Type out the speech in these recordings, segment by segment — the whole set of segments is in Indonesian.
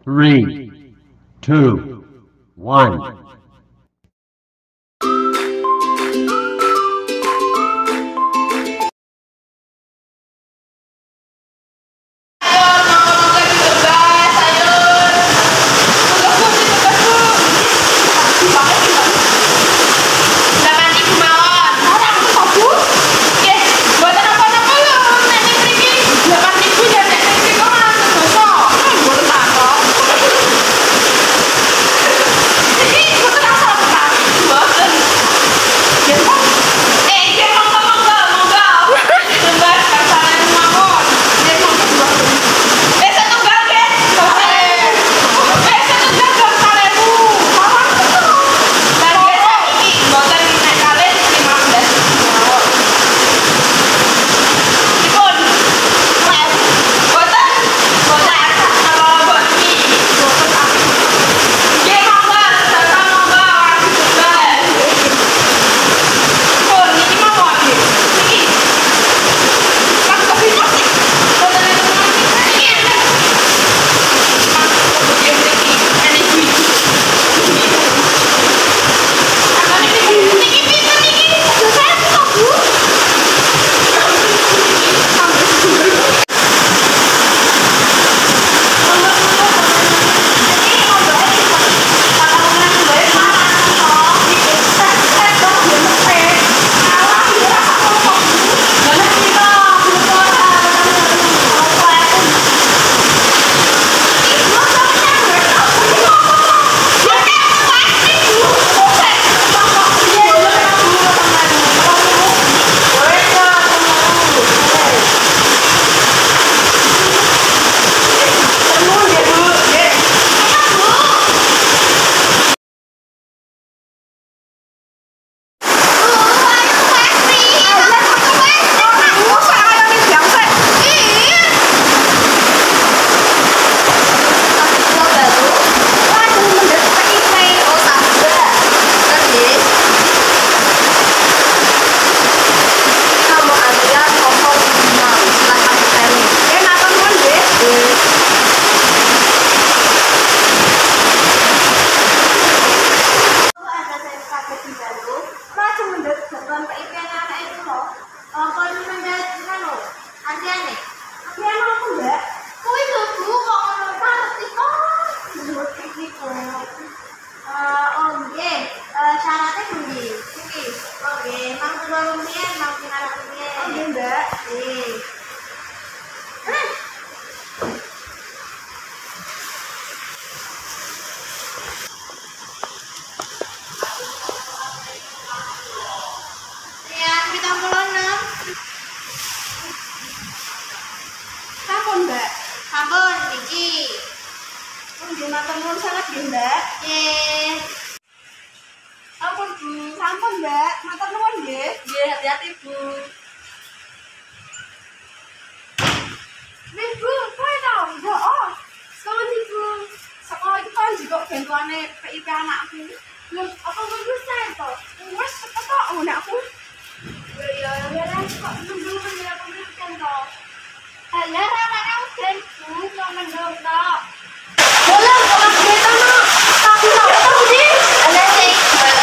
3, 2, 1. Syaratnya pundi? Iki. Oke, mang kula rumiyin, mang pinarap rumiyin. Oh, nggih, Mbak. Nggih. Ya, 76. Sampun, Mbak. Sampun iki. Nggih, matur nuwun sanget nggih, Mbak. Nggih. Ampun Bu, sampun Mbak, matur nuwun nggih. Nggih, hati-hati Bu. Nih Bu, kowe tau yo oh. Sama nih Bu. Sekolah itu kan juga bantuane PIP anakku. Lho, apa wis sae to? Wis ketok anakku. Ya kok nunggu mengira pendidikan to. Alah, anaknya udan Bu, kok mendung to. Bola kita no. Tapi to di. Alah sik.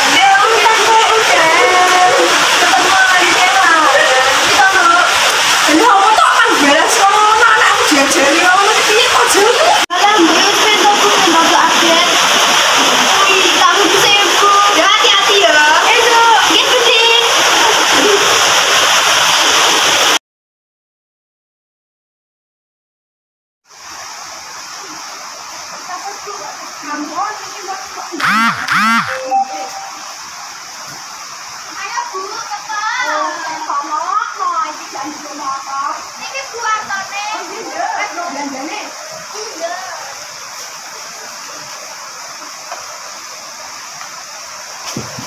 Ayo Bu, cepat. Sono mau iki janji motor. Niki Bu artone. Wis lho belanjane. Iya.